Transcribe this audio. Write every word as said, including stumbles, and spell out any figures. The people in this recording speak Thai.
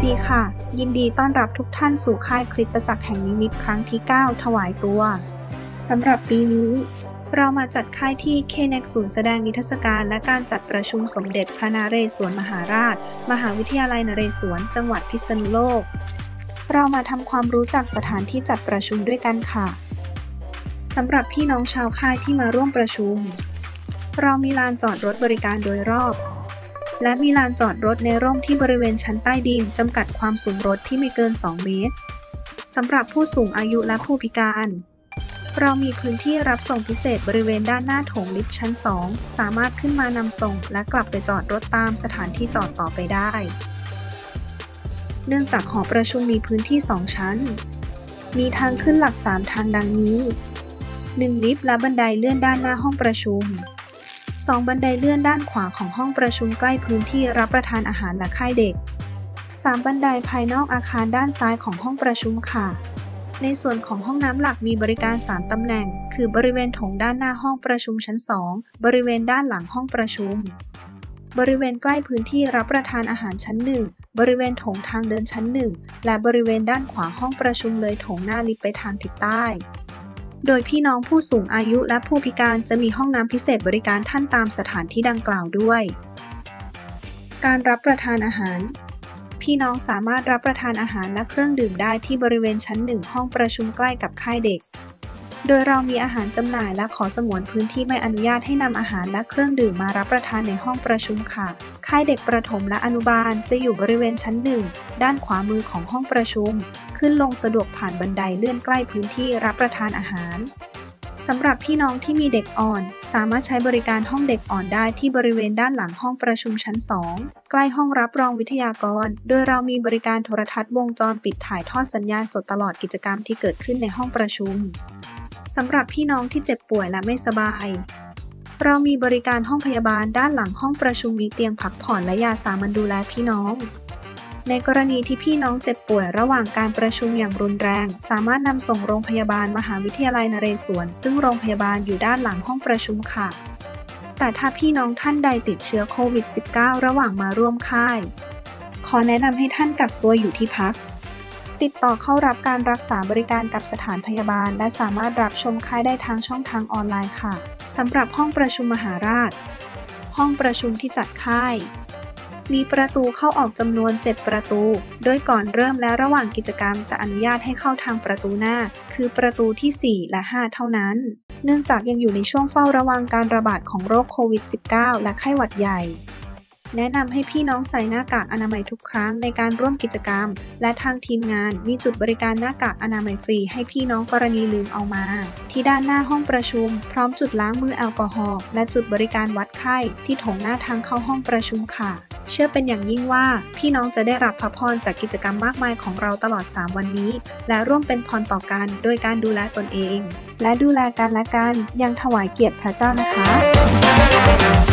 ดีค่ะยินดีต้อนรับทุกท่านสู่ค่ายคริสตจักรแห่งนิมิตครั้งที่เก้าถวายตัวสำหรับปีนี้เรามาจัดค่ายที่ เค เน็ก ศูนย์แสดงนิทรรศการและการจัดประชุมสมเด็จพระนเรศวรมหาราชมหาวิทยาลัยนเรศวรจังหวัดพิษณุโลกเรามาทำความรู้จักสถานที่จัดประชุมด้วยกันค่ะสำหรับพี่น้องชาวค่ายที่มาร่วมประชุมเรามีลานจอดรถบริการโดยรอบและมีลานจอดรถในร่มที่บริเวณชั้นใต้ดินจำกัดความสูงรถที่ไม่เกินสองเมตรสำหรับผู้สูงอายุและผู้พิการเรามีพื้นที่รับส่งพิเศษบริเวณด้านหน้าโถงลิฟต์ชั้นสองสามารถขึ้นมานำส่งและกลับไปจอดรถตามสถานที่จอดต่อไปได้เนื่องจากหอประชุมมีพื้นที่สองชั้นมีทางขึ้นหลักสามทางดังนี้หนึ่งลิฟต์และบันไดเลื่อนด้านหน้าห้องประชุมสองบันไดเลื่อนด้านขวาของห้องประชุมใกล้พื้นที่รับประทานอาหารและค่ายเด็กสามบันไดภายนอกอาคารด้านซ้ายของห้องประชุมค่ะในส่วนของห้องน้ำหลักมีบริการสามตำแหน่งคือบริเวณโถงด้านหน้าห้องประชุมชั้นสองบริเวณด้านหลังห้องประชุมบริเวณใกล้พื้นที่รับประทานอาหารชั้นหนึ่งบริเวณโถงทางเดินชั้นหนึ่งและบริเวณด้านขวาห้องประชุมเลยโถงหน้าลิฟต์ไปทางทิศใต้โดยพี่น้องผู้สูงอายุและผู้พิการจะมีห้องน้ำพิเศษบริการท่านตามสถานที่ดังกล่าวด้วยการรับประทานอาหารพี่น้องสามารถรับประทานอาหารและเครื่องดื่มได้ที่บริเวณชั้นหนึ่งห้องประชุมใกล้กับค่ายเด็กโดยเรามีอาหารจำหน่ายและขอสงวนพื้นที่ไม่อนุญาตให้นำอาหารและเครื่องดื่มมารับประทานในห้องประชุมค่ะค่ายเด็กประถมและอนุบาลจะอยู่บริเวณชั้นหนึ่งด้านขวามือของห้องประชุมขึ้นลงสะดวกผ่านบันไดเลื่อนใกล้พื้นที่รับประทานอาหารสำหรับพี่น้องที่มีเด็กอ่อนสามารถใช้บริการห้องเด็กอ่อนได้ที่บริเวณด้านหลังห้องประชุมชั้นสองใกล้ห้องรับรองวิทยากรโดยเรามีบริการโทรทัศน์วงจรปิดถ่ายทอดสัญญาณสดตลอดกิจกรรมที่เกิดขึ้นในห้องประชุมสำหรับพี่น้องที่เจ็บป่วยและไม่สบายเรามีบริการห้องพยาบาลด้านหลังห้องประชุมมีเตียงพักผ่อนและยาสามัญดูแลพี่น้องในกรณีที่พี่น้องเจ็บป่วยระหว่างการประชุมอย่างรุนแรงสามารถนำส่งโรงพยาบาลมหาวิทยาลัยนเรศวรซึ่งโรงพยาบาลอยู่ด้านหลังห้องประชุมค่ะแต่ถ้าพี่น้องท่านใดติดเชื้อโควิด สิบเก้า ระหว่างมาร่วมค่ายขอแนะนำให้ท่านกักตัวอยู่ที่พักติดต่อเข้ารับการรักษาบริการกับสถานพยาบาลและสามารถรับชมค่ายได้ทางช่องทางออนไลน์ค่ะสำหรับห้องประชุมมหาราชห้องประชุมที่จัดค่ายมีประตูเข้าออกจำนวนเจ็ดประตูโดยก่อนเริ่มและระหว่างกิจกรรมจะอนุญาตให้เข้าทางประตูหน้าคือประตูที่สี่และห้าเท่านั้นเนื่องจากยังอยู่ในช่วงเฝ้าระวังการระบาดของโรคโควิด สิบเก้า และไข้หวัดใหญ่แนะนำให้พี่น้องใส่หน้ากากอนามัยทุกครั้งในการร่วมกิจกรรมและทางทีมงานมีจุดบริการหน้ากากอนามัยฟรีให้พี่น้องกรณีลืมเอามาที่ด้านหน้าห้องประชุมพร้อมจุดล้างมือแอลกอฮอล์และจุดบริการวัดไข้ที่โถงหน้าทางเข้าห้องประชุมค่ะเชื่อเป็นอย่างยิ่งว่าพี่น้องจะได้รับพระพรจากกิจกรรมมากมายของเราตลอดสามวันนี้และร่วมเป็นพรต่อกันโดยการดูแลตนเองและดูแลกันและกันยังถวายเกียรติพระเจ้านะคะ